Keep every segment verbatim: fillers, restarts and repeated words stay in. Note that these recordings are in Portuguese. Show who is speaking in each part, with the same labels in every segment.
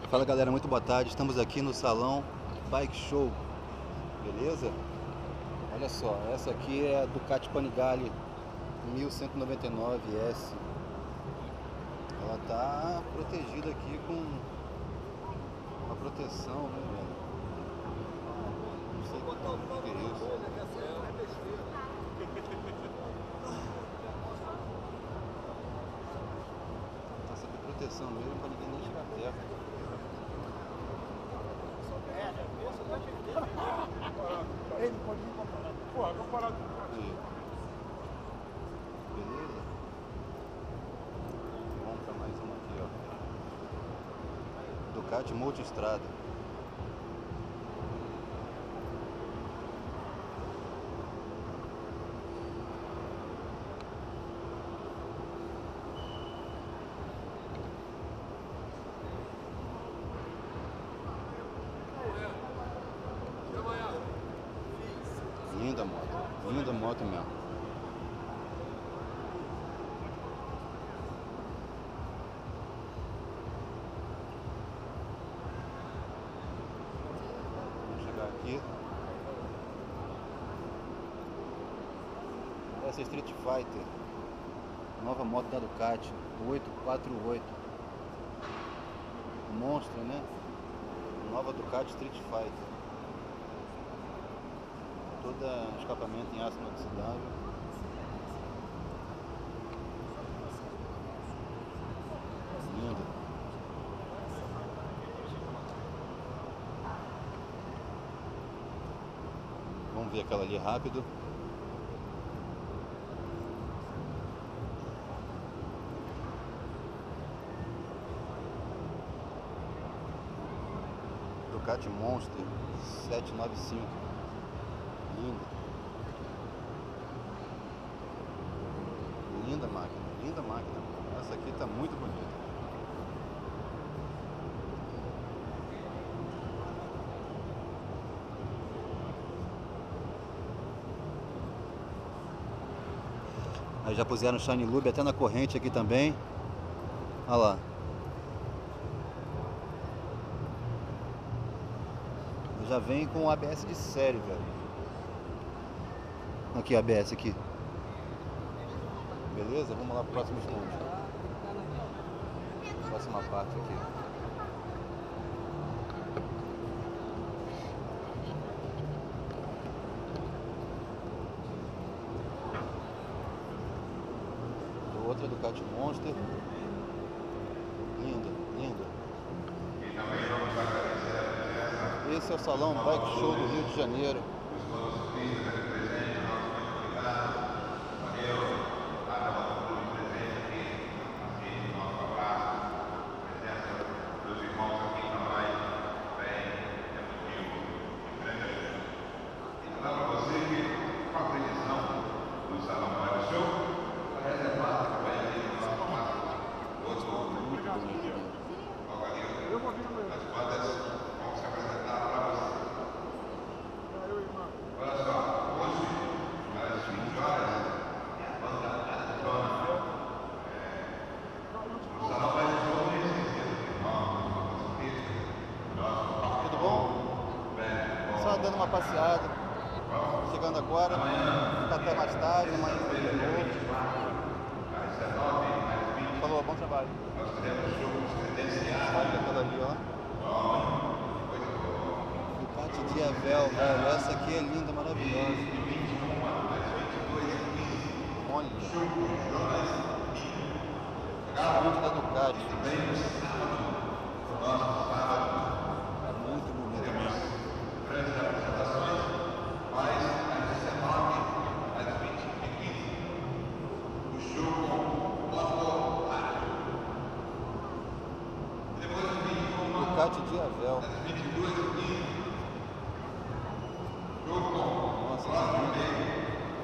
Speaker 1: Fala galera, muito boa tarde. Estamos aqui no salão Bike Show, beleza? Olha só, essa aqui é a Ducati Panigale mil cento e noventa e nove S. Ela tá protegida aqui com uma proteção, né, velho? Não sei o que é isso. Tá essa proteção mesmo pra ninguém nem chegar perto.
Speaker 2: Ele pode ir comparar. Porra, comparado com
Speaker 1: Aí. Beleza? Vamos pra mais uma aqui, ó. Ducati Multistrada. Linda moto, linda moto mesmo. Vamos chegar aqui. Essa é Street Fighter, nova moto da Ducati, oito quatro oito. Monstro, né? Nova Ducati Street Fighter. Toda escapamento em aço inoxidável. Lindo. Vamos ver aquela ali rápido. Ducati Monster setecentos e noventa e cinco. Linda. Linda máquina, linda máquina. Essa aqui tá muito bonita. Aí já puseram Shine Lube até na corrente aqui também. Olha lá. Já vem com A B S de série, velho. Aqui, A B S aqui. Beleza? Vamos lá pro próximo estúdio. Próxima parte aqui. Outra Ducati Monster. Linda, linda. Esse é o salão Bike Show do Rio de Janeiro.
Speaker 2: eu vou vir no meu.
Speaker 3: Vamos se apresentar para você.
Speaker 2: Eu, irmão.
Speaker 3: Olha só, hoje, às vinte horas, a banda Adona, no Salão Bike Show,
Speaker 1: Tudo bom? Só dando uma passeada. Chegando agora. Fica até mais tarde, amanhã de novo. Falou, bom trabalho.
Speaker 3: nós teremos jogos credenciados.
Speaker 1: Olha aquela ali, ó. Ducati Diavel, velho. Essa aqui é linda, maravilhosa. Olha. Estúdio da Ducati. É muito bonita mesmo.
Speaker 3: Grandes apresentações, mas às dezenove, às vinte e quinze, o show com Moto Rádio. E depois do vinte e uma,
Speaker 1: Ducati Diavel.
Speaker 3: às vinte e duas e quinze, show com
Speaker 1: Nossa,
Speaker 3: Flávio
Speaker 1: lindo,
Speaker 3: Meio.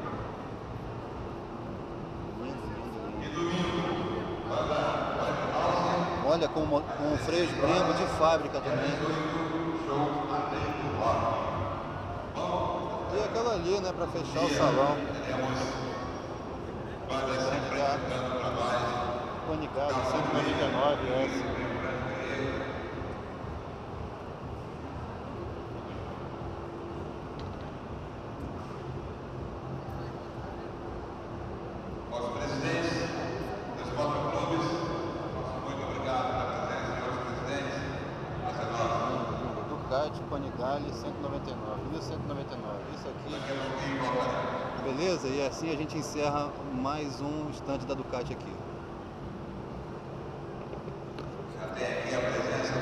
Speaker 1: lindo, lindo.
Speaker 3: E domingo, banda White House,
Speaker 1: Olha, com, mo- com freio de brembo de fábrica também.
Speaker 3: show Atento Rock.
Speaker 1: E aquela ali, né, pra fechar o salão.
Speaker 3: Teremos bandas sempre representando para nós.
Speaker 1: Panigale cento e noventa e nove S. Ducati Panigale cento e noventa e nove, mil cento e noventa e nove. Isso aqui é... Beleza? E assim a gente encerra mais um stand da Ducati aqui.